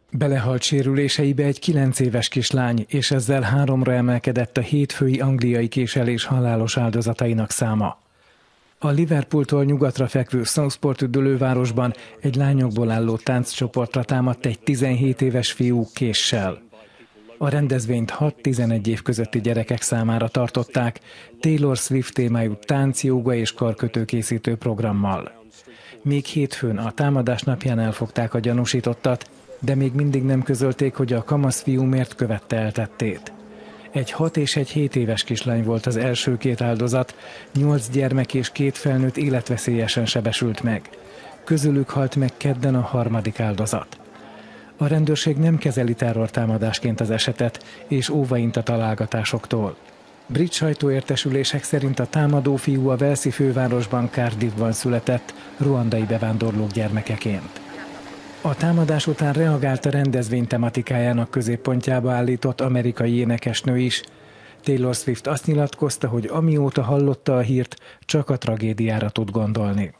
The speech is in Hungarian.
Belehalt sérüléseibe egy 9 éves kislány, és ezzel 3-ra emelkedett a hétfői angliai késelés halálos áldozatainak száma. A Liverpooltól nyugatra fekvő Southport üdülővárosban egy lányokból álló tánccsoportra támadt egy 17 éves fiú késsel. A rendezvényt 6-11 év közötti gyerekek számára tartották, Taylor Swift témájú tánc, jóga és karkötőkészítő programmal. Még hétfőn a támadás napján elfogták a gyanúsítottat, de még mindig nem közölték, hogy a kamasz fiú miért követte el tettét. Egy 6 és egy 7 éves kislány volt az első 2 áldozat, 8 gyermek és 2 felnőtt életveszélyesen sebesült meg. Közülük halt meg kedden a 3. áldozat. A rendőrség nem kezeli terrortámadásként az esetet, és óvaint a találgatásoktól. Brit sajtóértesülések szerint a támadó fiú a walesi fővárosban, Cardiffban született, ruandai bevándorlók gyermekeként. A támadás után reagált a rendezvény tematikájának középpontjába állított amerikai énekesnő is. Taylor Swift azt nyilatkozta, hogy amióta hallotta a hírt, csak a tragédiára tud gondolni.